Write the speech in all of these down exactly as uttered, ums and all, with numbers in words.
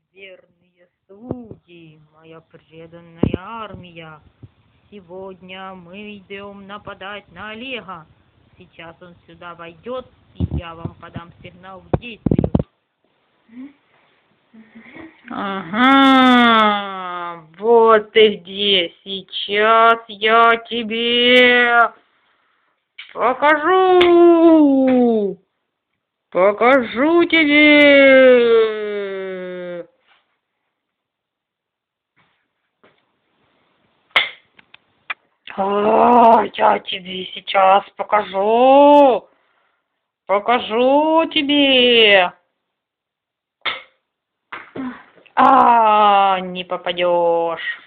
Верные слуги, моя преданная армия, сегодня мы идем нападать на Олега. Сейчас он сюда войдет, и я вам подам сигнал к действию. Ага, вот ты где. Сейчас я тебе покажу. Покажу тебе. А, я тебе сейчас покажу. Покажу тебе. А, не попадешь.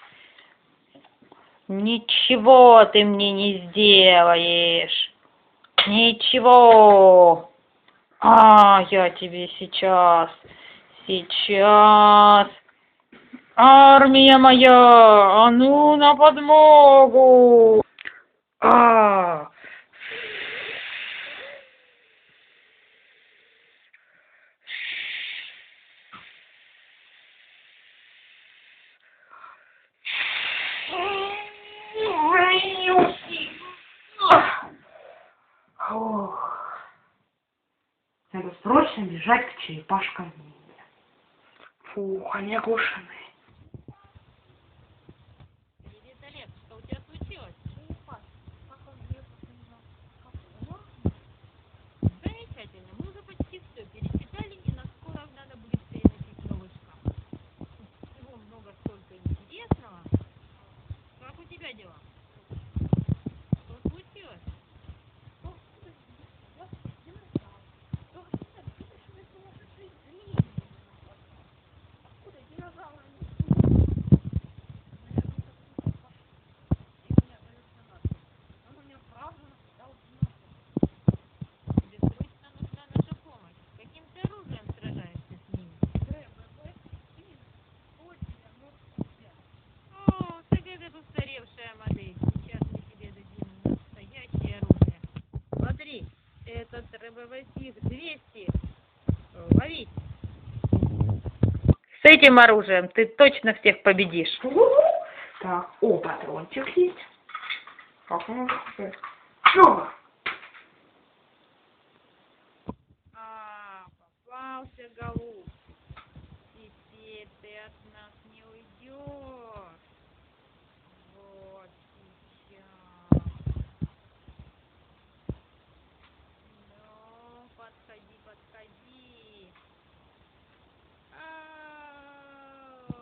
Ничего ты мне не сделаешь. Ничего. А, я тебе сейчас. Сейчас. Армия моя, а ну на подмогу. А. Надо срочно бежать к черепашкам. Фух, они оглушены. Привет, Олег, что у тебя случилось? Замечательно, мы уже почти все перечитали, и на скоро надо будет переносить новый шкаф. Всего много столько интересного. Как у тебя дела? Что случилось? Тебе срочно нужна наша помощь. Каким ты оружием сражаешься с ними? О, так это устаревшая модель. Сейчас мы тебе дадим настоящее оружие. Смотри, этот рыбовозик двести. Лови. С этим оружием ты точно всех победишь. Так, о, патрончик есть. Как он? Что? А, попался, голубь. Теперь ты от нас не уйдешь. Вот сейчас. Ну, подходи, подходи. Ау.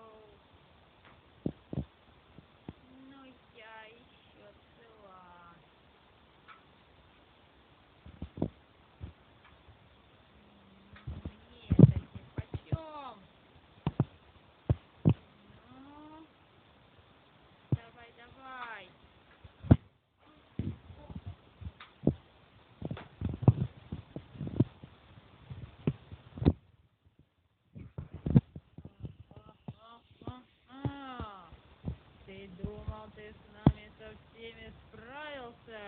Ну, я еще цела. Нет, это нипочем. Ну, давай, давай. А-а-а. Ты думал, ты с нами со всеми справился?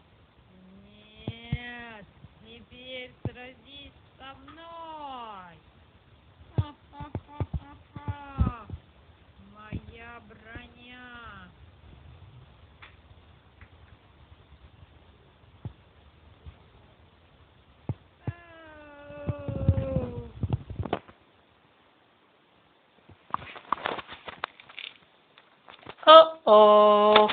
Нет, теперь сразись со мной. Ха-ха-ха-ха-ха. Моя броня. О-о.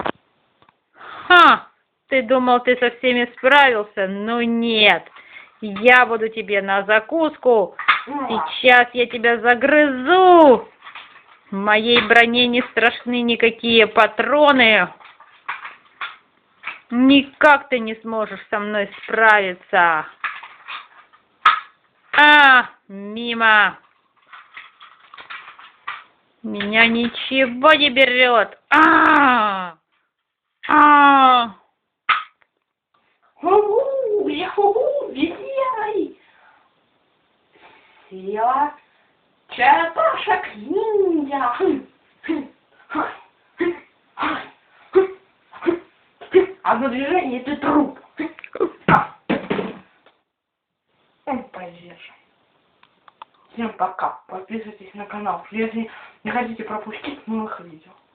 Ха! Ты думал, ты со всеми справился? Ну нет. Я буду тебе на закуску. Сейчас я тебя загрызу. В моей броне не страшны никакие патроны. Никак ты не сможешь со мной справиться. А, мимо. Меня ничего не берет. А, а. Ху-ху, я-ху-ху, везай. Сила черепашек ниндзя. Одно движение, и ты труп. Он повешен. Всем пока. Подписывайтесь на канал, если не хотите пропустить новых видео.